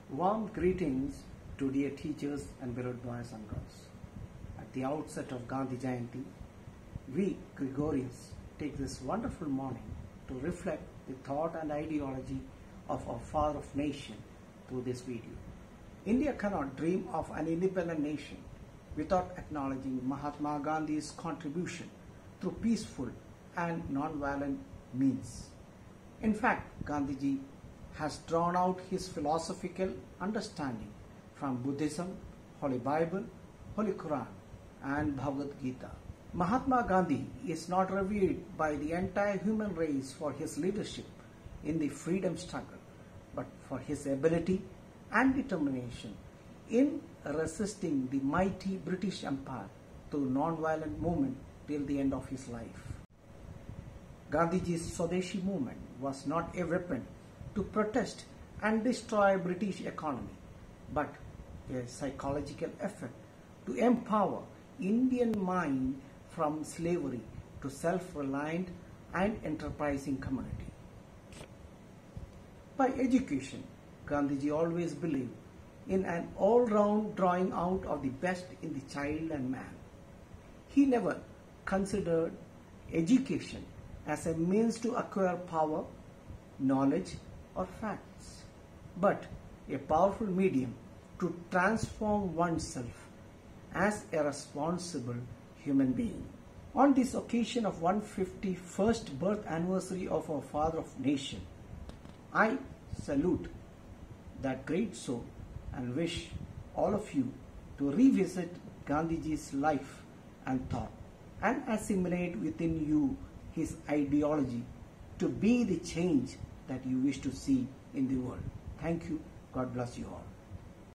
Warm greetings to dear teachers and beloved boys and girls. At the outset of Gandhi Jayanti, we Gregorians take this wonderful morning to reflect the thought and ideology of our father of nation through this video. India cannot dream of an independent nation without acknowledging Mahatma Gandhi's contribution through peaceful and non-violent means. In fact, Gandhiji has drawn out his philosophical understanding from Buddhism, Holy Bible, Holy Quran and Bhagavad Gita. Mahatma Gandhi is not revered by the entire human race for his leadership in the freedom struggle, but for his ability and determination in resisting the mighty British Empire through non-violent movement till the end of his life. Gandhiji's Swadeshi movement was not a weapon to protest and destroy British economy, but a psychological effort to empower Indian mind from slavery to self-reliant and enterprising community. By education, Gandhiji always believed in an all-round drawing out of the best in the child and man. He never considered education as a means to acquire power, knowledge or facts, but a powerful medium to transform oneself as a responsible human being. On this occasion of 151st birth anniversary of our father of nation, I salute that great soul and wish all of you to revisit Gandhiji's life and thought and assimilate within you his ideology to be the change that you wish to see in the world. Thank you. God bless you all.